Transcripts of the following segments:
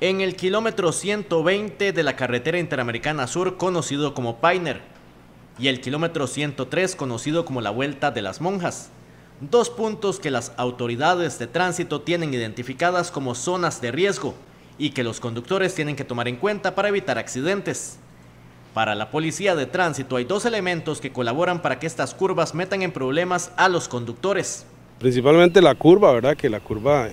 en el kilómetro 120 de la carretera Interamericana Sur, conocido como Painer, y el kilómetro 103, conocido como la Vuelta de las Monjas. Dos puntos que las autoridades de tránsito tienen identificadas como zonas de riesgo y que los conductores tienen que tomar en cuenta para evitar accidentes. Para la policía de tránsito hay dos elementos que colaboran para que estas curvas metan en problemas a los conductores. Principalmente la curva, ¿verdad? Que la curva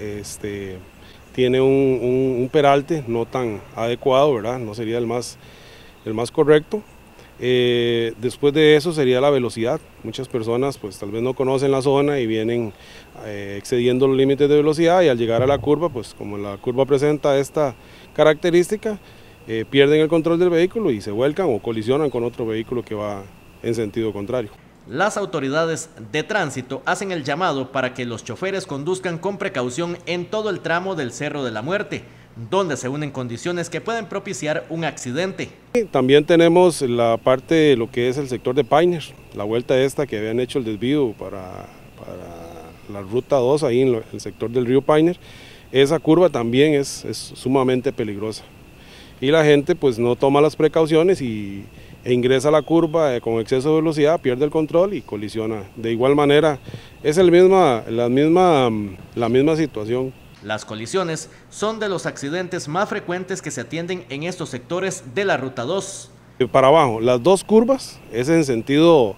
tiene un peralte no tan adecuado, ¿verdad? No sería el más correcto. Después de eso sería la velocidad. Muchas personas pues tal vez no conocen la zona y vienen excediendo los límites de velocidad, y al llegar a la curva, pues como la curva presenta esta característica, pierden el control del vehículo y se vuelcan o colisionan con otro vehículo que va en sentido contrario. Las autoridades de tránsito hacen el llamado para que los choferes conduzcan con precaución en todo el tramo del Cerro de la Muerte, donde se unen condiciones que pueden propiciar un accidente. También tenemos la parte de lo que es el sector de Painer, la vuelta esta que habían hecho el desvío para la ruta 2 ahí en el sector del río Painer. Esa curva también es sumamente peligrosa y la gente pues no toma las precauciones e ingresa a la curva con exceso de velocidad, pierde el control y colisiona. De igual manera es la misma situación. Las colisiones son de los accidentes más frecuentes que se atienden en estos sectores de la Ruta 2. Para abajo, las dos curvas, es en sentido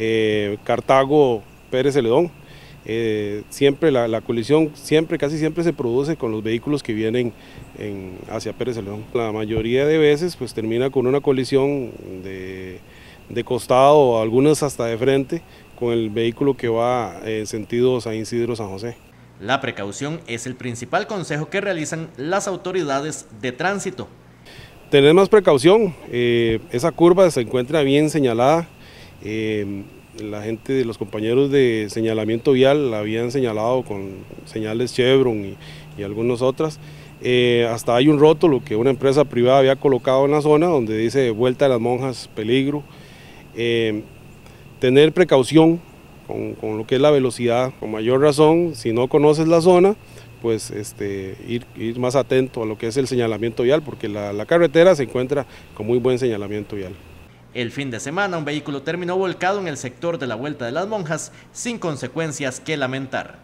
Cartago-Pérez Celedón. Siempre la colisión, casi siempre se produce con los vehículos que vienen hacia Pérez Celedón. La mayoría de veces pues termina con una colisión de costado o algunas hasta de frente con el vehículo que va en sentido San Isidro-San José. La precaución es el principal consejo que realizan las autoridades de tránsito. Tener más precaución, esa curva se encuentra bien señalada, la gente, los compañeros de señalamiento vial la habían señalado con señales Chevron y algunas otras. Hasta hay un rótulo que una empresa privada había colocado en la zona donde dice Vuelta de las Monjas, peligro. Tener precaución con lo que es la velocidad, con mayor razón, si no conoces la zona, pues ir más atento a lo que es el señalamiento vial, porque la carretera se encuentra con muy buen señalamiento vial. El fin de semana un vehículo terminó volcado en el sector de la Vuelta de las Monjas sin consecuencias que lamentar.